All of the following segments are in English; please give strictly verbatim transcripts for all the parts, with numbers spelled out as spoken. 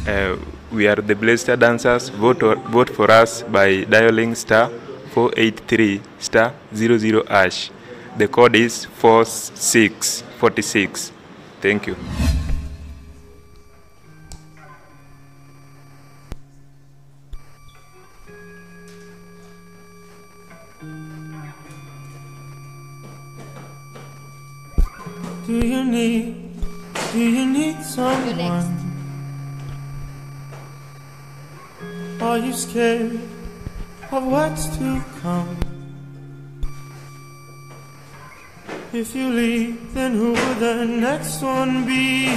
Uh, we are the Blaster Dancers. Vote, or, vote for us by dialing star four eight three star zero zero hash. The code is four six four six. Thank you. Do you need, do you need someone? Are you scared of what's to come? If you leave, then who will the next one be?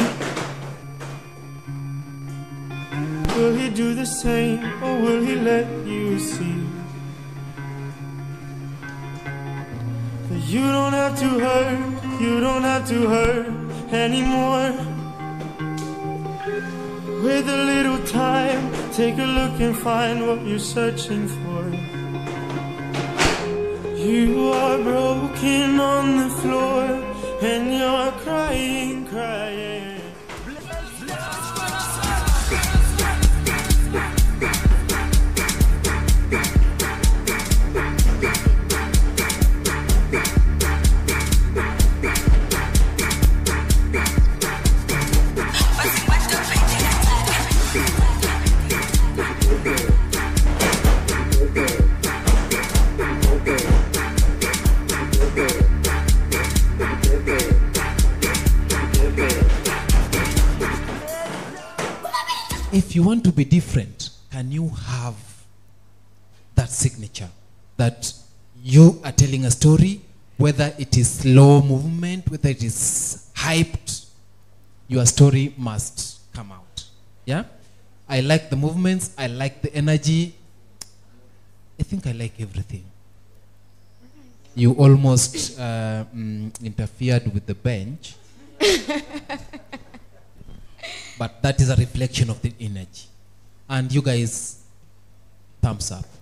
Will he do the same, or will he let you see that you don't have to hurt, you don't have to hurt anymore? With a little time, take a look and find what you're searching for. You are broken on the floor, and you're crying, crying. If you want to be different, can you have that signature that you are telling a story, whether it is slow movement, whether it is hyped, your story must come out. Yeah? I like the movements, I like the energy. I think I like everything. You almost uh, mm, interfered with the bench. But that is a reflection of the energy. And you guys, thumbs up.